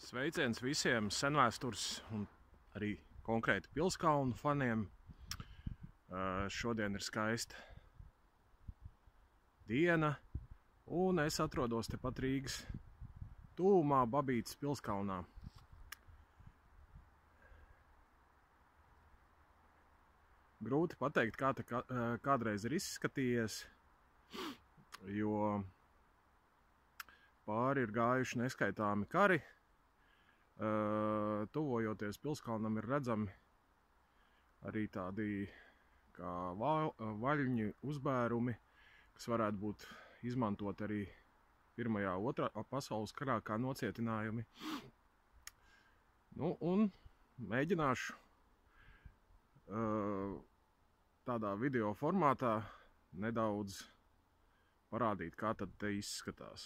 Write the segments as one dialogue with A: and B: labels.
A: Sveiciens visiem senvēstures un arī konkrēti Pilskalnu faniem. Šodien ir skaista diena, un es atrodos tepat Rīgas tuvumā, Babītes Pilskalnā. Grūti pateikt, kā kādreiz ir izskatījies, jo pāri ir gājuši neskaitāmi kari. Tuvojoties Pilskalnam ir redzami arī tādi kā vaļņu uzbērumi, kas varētu būt izmantot arī Pirmajā, Otrā pasaules karā kā nocietinājumi. Un mēģināšu tādā video formātā nedaudz parādīt, kā tad te izskatās.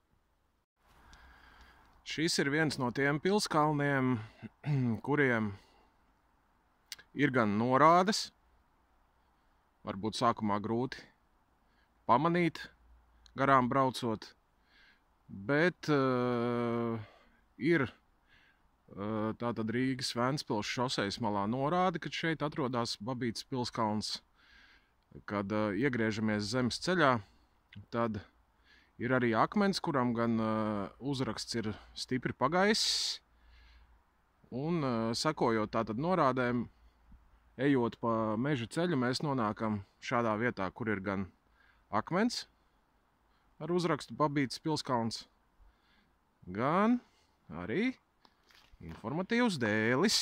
A: Šis ir viens no tiem pilskalniem, kuriem ir gan norādes, varbūt sākumā grūti pamanīt garām braucot, bet ir tātad Rīgas Ventspils šosejas malā norāde, kad šeit atrodas Babītes Pilskalns. Kad iegriežamies zemes ceļā, tad ir arī akmens, kuram gan uzraksts ir stipri pagaisis, un sekojot tātad norādēm, ejot pa meža ceļu, mēs nonākam šādā vietā, kur ir gan akmens ar uzrakstu Babītes Pilskalns, gan arī informatīvs dēlis,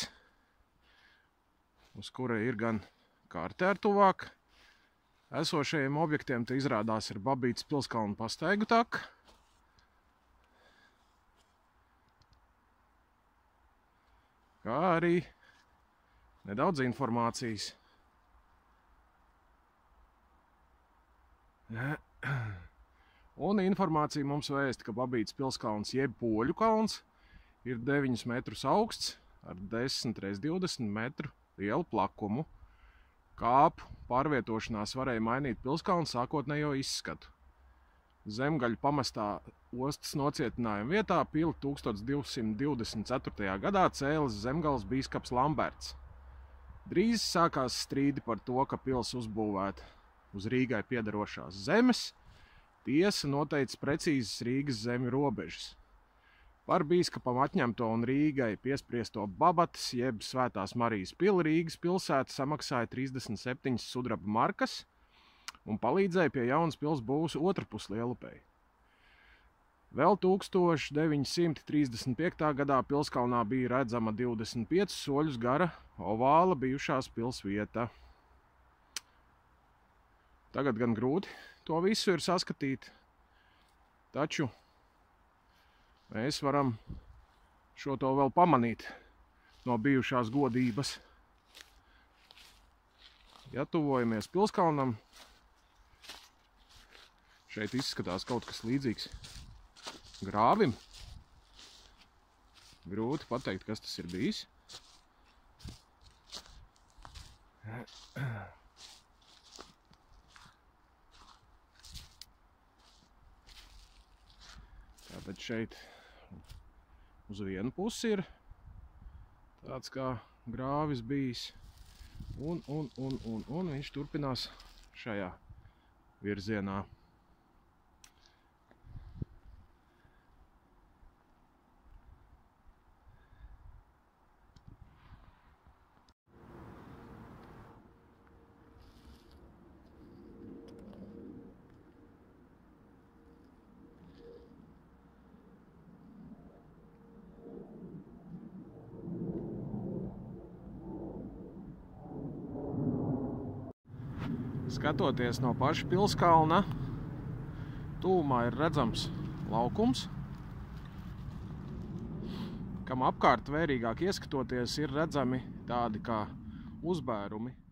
A: uz kura ir gan karte ar tuvāk esošajiem objektiem. Te izrādās ir Babītes Pilskalna pastaigu taka. Kā arī nedaudz informācijas. Un informācija mums vēsta, ka Babītes Pilskalns jeb Poļu kalns ir 9 metrus augsts ar 10 x 20 metru lielu plakumu. Kāpu pārvietošanās varēja mainīt Pilskalna sākotnējo izskatu. Zemgaļu pamestā ostas nocietinājuma vietā pili 1224. gadā cēlis Zemgales bīskaps Lamberts. Drīz sākās strīdi par to, ka pils uzbūvēta uz Rīgai piederošās zemes. Tiesa noteica precīzas Rīgas zemju robežas. Par bīskapam atņemto un Rīgai piespriesto Babates jeb Svētās Marijas pili Rīgas pilsēta samaksāja 37 sudraba markas un palīdzēja pie jaunas pils būvs otrpus Lielupei. Vēl 1935. gadā Pilskalnā bija redzama 25 soļus gara ovāla bijušās pils vieta. Tagad gan grūti to visu ir saskatīt, taču mēs varam šo to vēl pamanīt no bijušās godības. Ja tuvojamies Pilskalnam, šeit izskatās kaut kas līdzīgs grāvim. Grūti pateikt, kas tas ir bijis. Tātad šeit uz vienu pusi ir tāds kā grāvis bijis, un viņš turpinās šajā virzienā. Skatoties no paša Pilskalna, tuvumā ir redzams laukums, kam apkārt vērīgāk ieskatoties ir redzami tādi kā uzbērumi